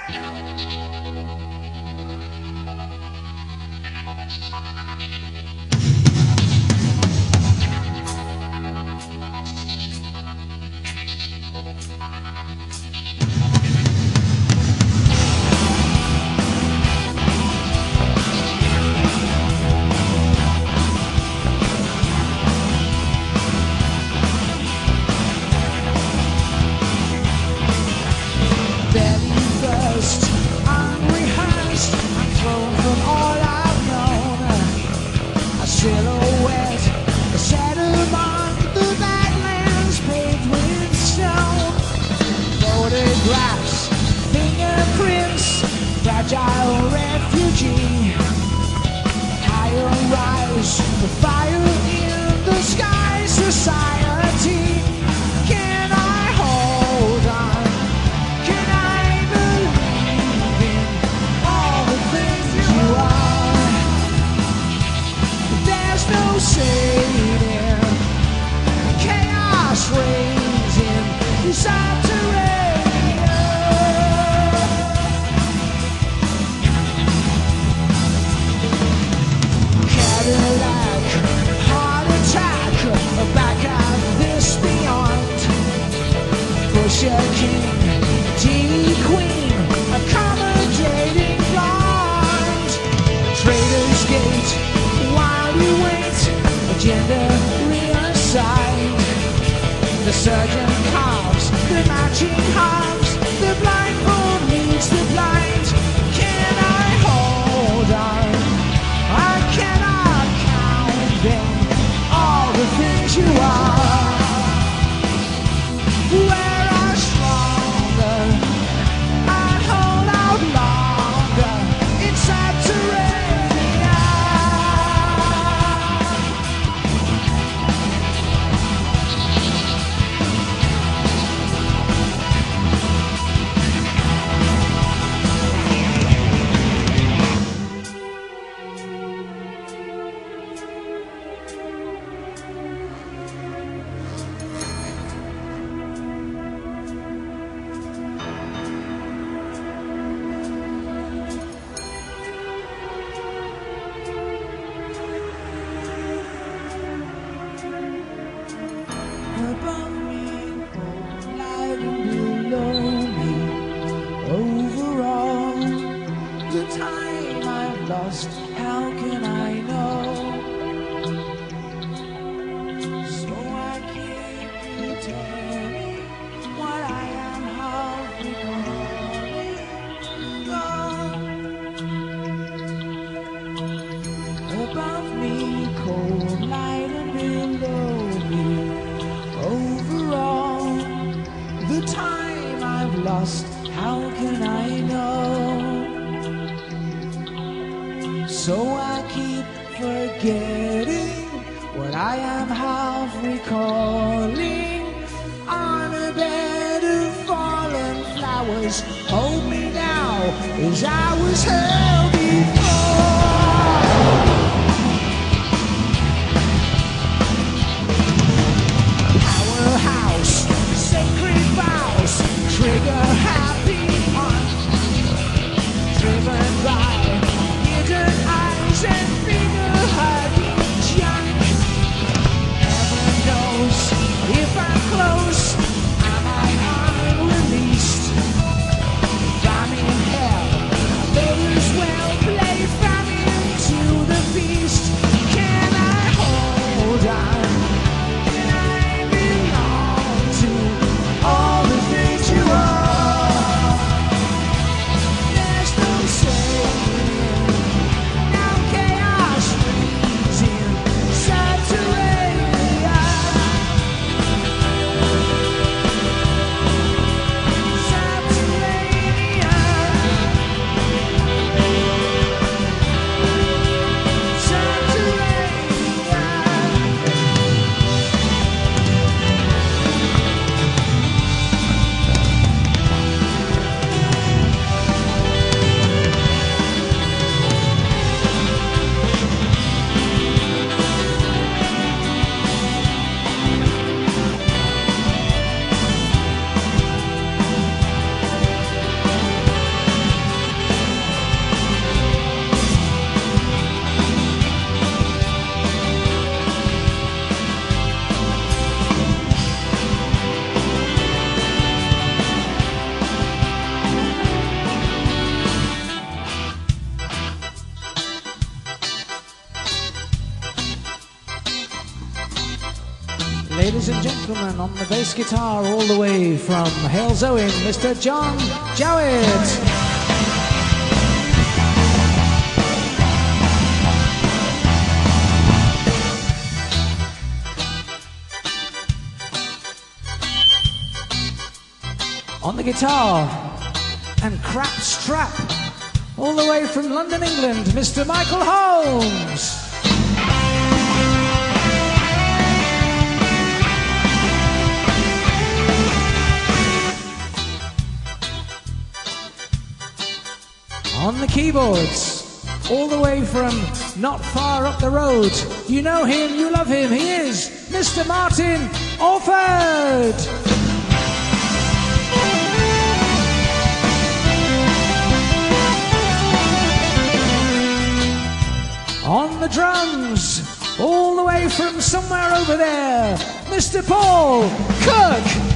Fragile refugee, higher rise, the fire in the sky, society. Can I hold on? Can I believe in all the things you are? There's no saving, chaos reigns in Subterranea. Back at this beyond, Pusher King, tea queen, accommodating blonde, Trader's Gate, while you wait, agenda reassigned. The surgeon carves, the matching halves, the blindfold meets the blind. Can I hold on? I cannot count them. The things you are, where are stronger and hold out longer in Subterranea. Above me, light and below me, over all the time I've lost, how can I know? So I keep pretending what I am half recalling. Above me, cold light and below me, overall, the time I've lost, how can I know? So I keep forgetting what I am half recalling. On a bed of fallen flowers, hold me now as I was held before. Sacred vows, trigger happy heart, driven by hidden eyes and finger-hugging junk. Heaven knows if I'm close, am I unreleased? If I'm in hell, I may as well play. Ladies and gentlemen, on the bass guitar all the way from Hales Owen, Mr. John Jowitt. On the guitar and crap strap, all the way from London, England, Mr. Michael Holmes. On the keyboards, all the way from not far up the road, you know him, you love him, he is Mr. Martin Orford. On the drums, all the way from somewhere over there, Mr. Paul Cook.